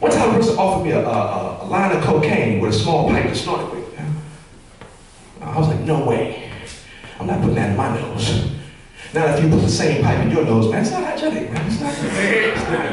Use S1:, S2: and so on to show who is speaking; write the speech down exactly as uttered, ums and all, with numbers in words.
S1: One time a person offered me a, a, a line of cocaine with a small pipe to snort it with. I was like, no way. I'm not putting that in my nose. Now if you put the same pipe in your nose, man, it's not hygienic, man. It's not, it's not